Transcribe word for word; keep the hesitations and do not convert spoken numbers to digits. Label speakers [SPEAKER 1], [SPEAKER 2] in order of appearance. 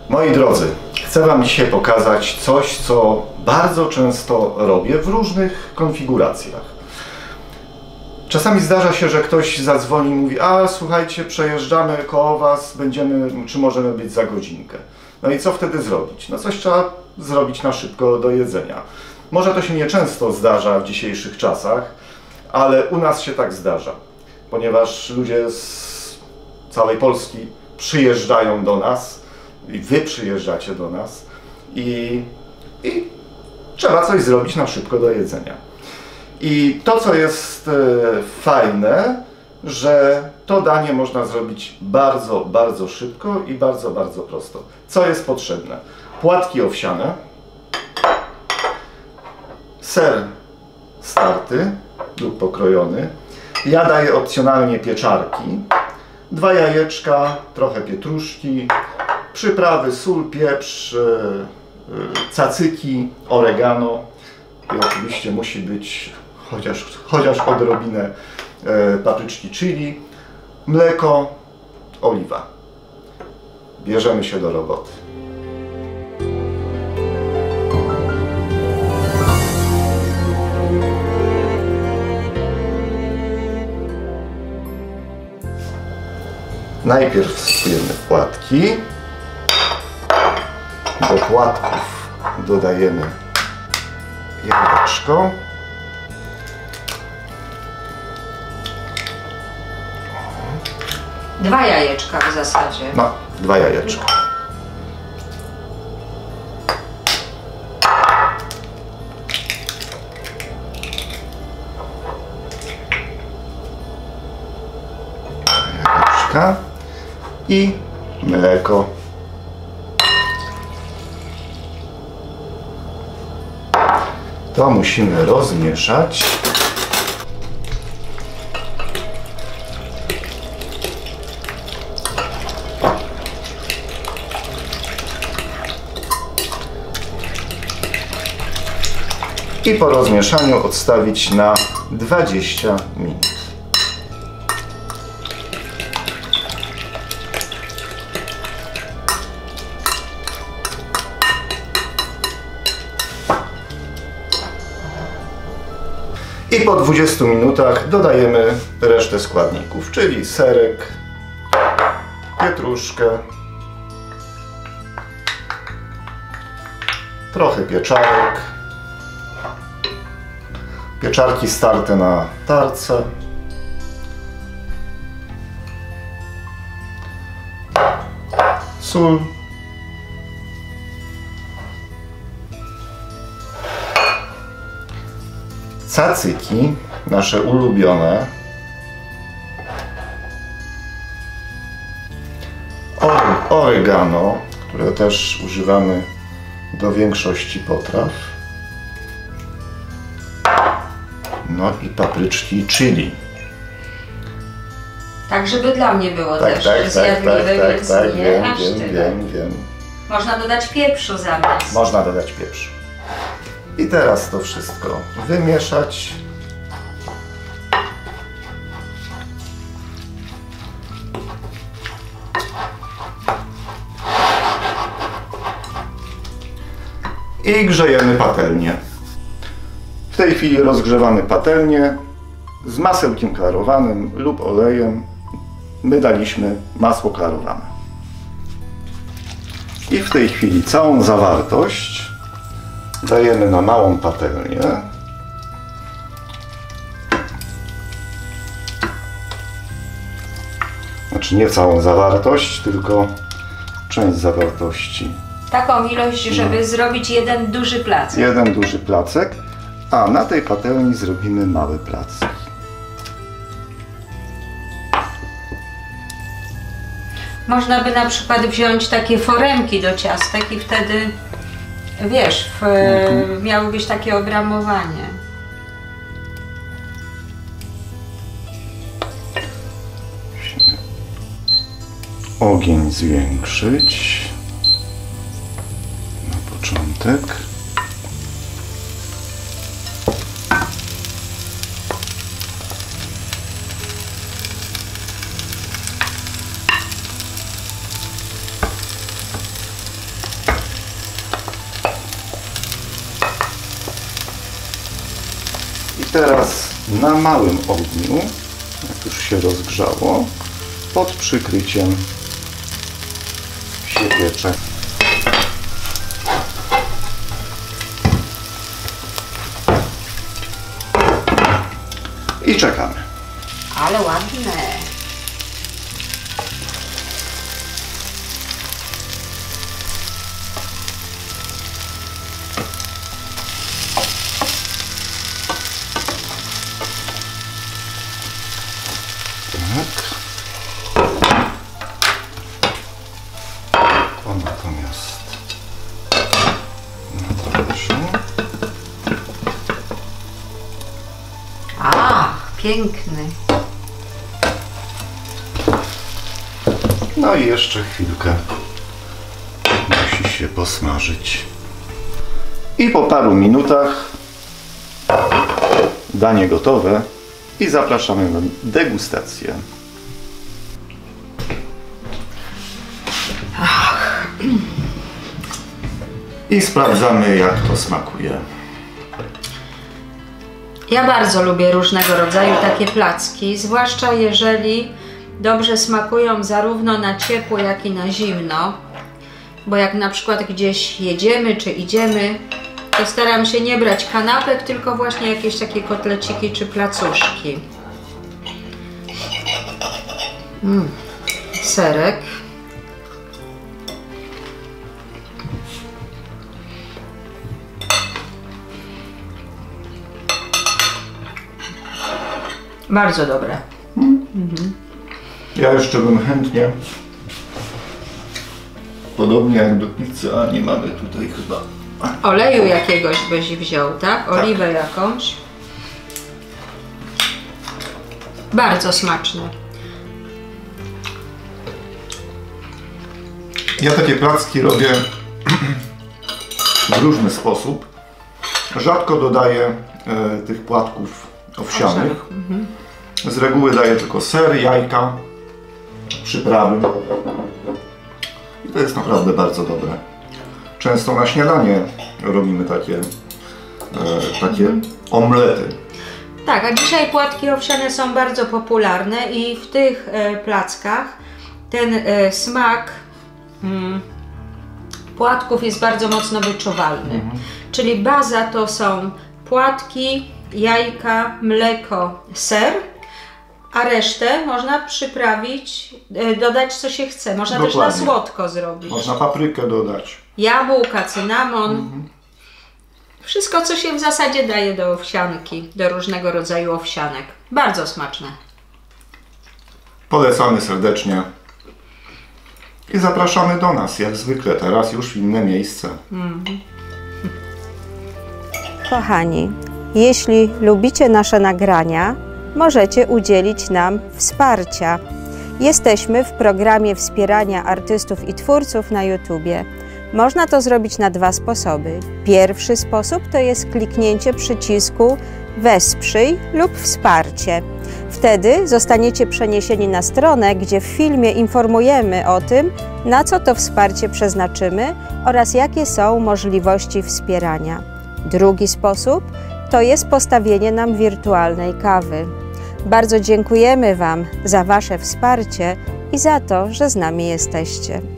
[SPEAKER 1] Moi drodzy, chcę Wam dzisiaj pokazać coś, co bardzo często robię w różnych konfiguracjach. Czasami zdarza się, że ktoś zadzwoni i mówi: a słuchajcie, przejeżdżamy koło Was, będziemy, czy możemy być za godzinkę. No i co wtedy zrobić? No coś trzeba zrobić na szybko do jedzenia. Może to się nieczęsto zdarza w dzisiejszych czasach, ale u nas się tak zdarza, ponieważ ludzie z całej Polski przyjeżdżają do nas i Wy przyjeżdżacie do nas i, i trzeba coś zrobić na szybko do jedzenia. I to, co jest fajne, że to danie można zrobić bardzo, bardzo szybko i bardzo, bardzo prosto. Co jest potrzebne? Płatki owsiane, ser starty lub pokrojony. Ja daję opcjonalnie pieczarki, dwa jajeczka, trochę pietruszki, przyprawy, sól, pieprz, cacyki, oregano i oczywiście musi być chociaż, chociaż odrobinę papryczki chili, mleko, oliwa. Bierzemy się do roboty. Najpierw wsypujemy płatki. Do płatków dodajemy jajeczko.
[SPEAKER 2] Dwa jajeczka w zasadzie.
[SPEAKER 1] No, dwa jajeczka. Jajeczka i mleko. To musimy rozmieszać. I po rozmieszaniu odstawić na dwadzieścia minut. I po dwudziestu minutach dodajemy resztę składników, czyli serek, pietruszkę, trochę pieczarek, pieczarki starte na tarce, sól, cacyki, nasze ulubione, oregano, które też używamy do większości potraw, no i papryczki chili.
[SPEAKER 2] Tak, żeby dla mnie było
[SPEAKER 1] tak,
[SPEAKER 2] też
[SPEAKER 1] tak,
[SPEAKER 2] zjadliwe,
[SPEAKER 1] tak, tak,
[SPEAKER 2] więc
[SPEAKER 1] tak,
[SPEAKER 2] nie
[SPEAKER 1] wiem,
[SPEAKER 2] aż
[SPEAKER 1] wiem,
[SPEAKER 2] tyle.
[SPEAKER 1] wiem, wiem.
[SPEAKER 2] Można dodać pieprzu zamiast.
[SPEAKER 1] Można dodać pieprz. I teraz to wszystko wymieszać. I grzejemy patelnię. W tej chwili rozgrzewamy patelnię z masełkiem klarowanym lub olejem. My daliśmy masło klarowane. I w tej chwili całą zawartość dajemy na małą patelnię. Znaczy nie całą zawartość, tylko część zawartości.
[SPEAKER 2] Taką ilość, żeby no. zrobić jeden duży placek.
[SPEAKER 1] Jeden duży placek, a na tej patelni zrobimy mały placek.
[SPEAKER 2] Można by na przykład wziąć takie foremki do ciastek i wtedy, wiesz, w, mhm. miało być takie obramowanie.
[SPEAKER 1] Ogień zwiększyć na początek. teraz na małym ogniu, jak już się rozgrzało, pod przykryciem się piecze. I czekamy.
[SPEAKER 2] Ale ładne.
[SPEAKER 1] Tak. To natomiast na talerzu.
[SPEAKER 2] A, piękny.
[SPEAKER 1] No i jeszcze chwilkę musi się posmażyć. I po paru minutach danie gotowe i zapraszamy na degustację. I sprawdzamy, jak to smakuje.
[SPEAKER 2] Ja bardzo lubię różnego rodzaju takie placki, zwłaszcza jeżeli dobrze smakują zarówno na ciepło, jak i na zimno. Bo jak na przykład gdzieś jedziemy czy idziemy, to staram się nie brać kanapek, tylko właśnie jakieś takie kotleciki czy placuszki. Mm, serek. Bardzo dobre.
[SPEAKER 1] Hmm. Mhm. Ja jeszcze bym chętnie, podobnie jak do pizzy, a nie mamy tutaj chyba.
[SPEAKER 2] Oleju jakiegoś byś wziął, tak? Oliwę tak. jakąś. Bardzo smaczne.
[SPEAKER 1] Ja takie placki robię w różny sposób. Rzadko dodaję e, tych płatków owsianych. Mhm. Z reguły daję tylko ser, jajka, przyprawy. I to jest naprawdę bardzo dobre. Często na śniadanie robimy takie, e, takie mhm. omlety.
[SPEAKER 2] Tak, a dzisiaj płatki owsiane są bardzo popularne i w tych e, plackach ten e, smak mm, płatków jest bardzo mocno wyczuwalny. Mhm. Czyli baza to są płatki, jajka, mleko, ser, a resztę można przyprawić, dodać co się chce. Można Dokładnie. też na słodko zrobić.
[SPEAKER 1] Można paprykę dodać.
[SPEAKER 2] Jabłka, cynamon. Mhm. Wszystko, co się w zasadzie daje do owsianki, do różnego rodzaju owsianek. Bardzo smaczne.
[SPEAKER 1] Polecamy serdecznie. I zapraszamy do nas, jak zwykle, teraz już w inne miejsce. Mhm.
[SPEAKER 3] Kochani, jeśli lubicie nasze nagrania, możecie udzielić nam wsparcia. Jesteśmy w programie wspierania artystów i twórców na YouTubie. Można to zrobić na dwa sposoby. Pierwszy sposób to jest kliknięcie przycisku Wesprzyj lub Wsparcie. Wtedy zostaniecie przeniesieni na stronę, gdzie w filmie informujemy o tym, na co to wsparcie przeznaczymy oraz jakie są możliwości wspierania. Drugi sposób to jest postawienie nam wirtualnej kawy. Bardzo dziękujemy Wam za Wasze wsparcie i za to, że z nami jesteście.